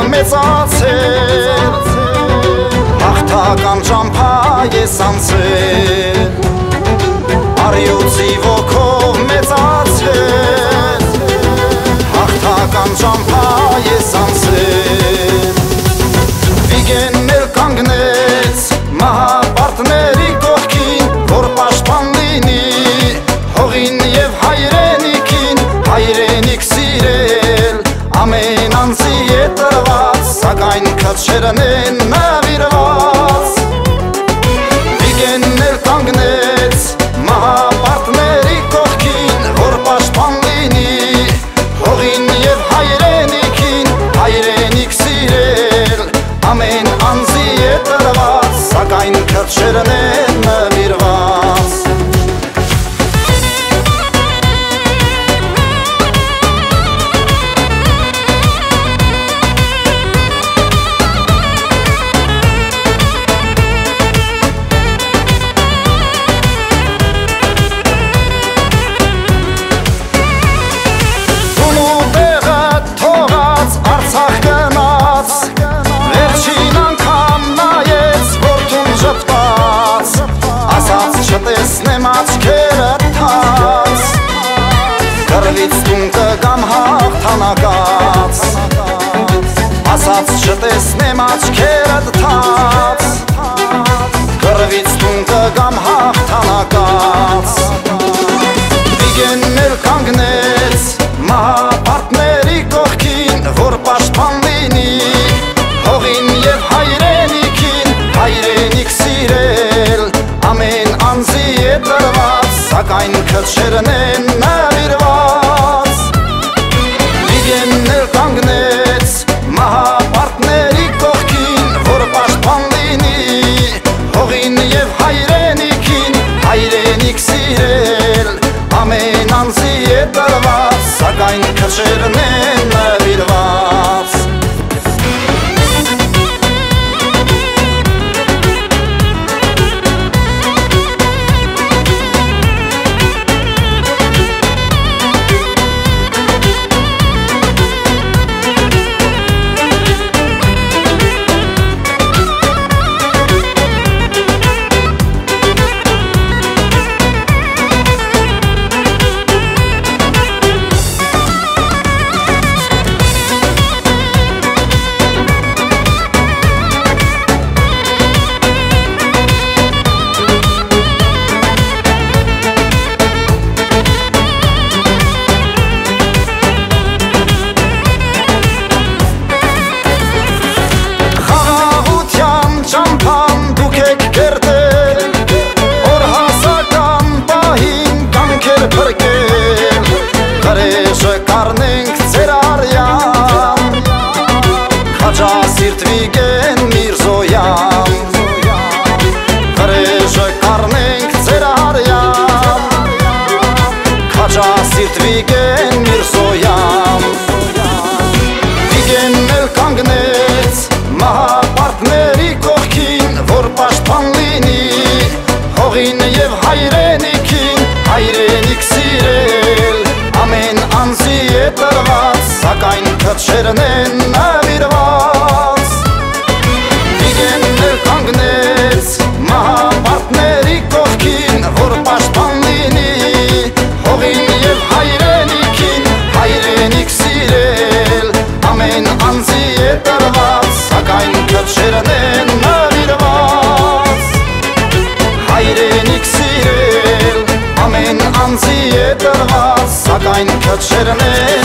մեծացել, հաղթական ճամփա ես անցել, արյուծի ոգով մեծացել, հաղթական ճամփա ես անցել, Վիգենն էլ կանգնեց մահապարտների կողքին, որ պաշտպան լինի հողին և հայրենիքին, հայրենիք սիրել ամեն անձի է տրված, սակայն քչերն են նվիրված, Վիգենն էլ կանգնեց մահապարտների կողքին, որ պաշտպան լինի հողին և հայրենիքին, հայրենիք սիրել ամեն անձի է տրված, սակայն քչերն են նվիրված Չտեսնեմ աչքերդ թաց, կռվից տուն կգամ հաղթանակած, ասաց չտեսնեմ աչքերդ թաց, կռվից տուն կգամ հաղթանակած, Վիգենն էլ կանգնեց մահապարտների կողքին, որ պաշտպան լինի հողին և հայրենիքին, հայրենիք սիրել ամեն անձի է տրված, սակայն քչերն են նվիրված, Վիգենն էլ կանգնեց մահապարտների կողքին, որ պաշտպան լինի հողին և հայրենիքին, հայրենիք սիրել ամեն անձի է տրված, սակայն քչերն են նվիրված Սիրտ Վիգեն Միրզոյան, վրեժը կառնենք ձեր արյան, քաջա սիրտ Վիգեն Միրզոյան, Վիգենն էլ կանգնեց մահապարտների կողքին, որ պաշտպան լինի հողին և հայրենիքին, հայրենիք սիրել ամեն անձի է տրված, սակայն քչերն են նվիրված, Վիգենն էլ կանգնեց մահապարտների կողքին, որ պաշտպան լինի հողին և հայրենիքին, հայրենիք սիրել ամեն անձի է տրված, սակայն քչերն են նվիրված, հայրենիք սիրել ամեն անձի է տրված, սակայն քչերն են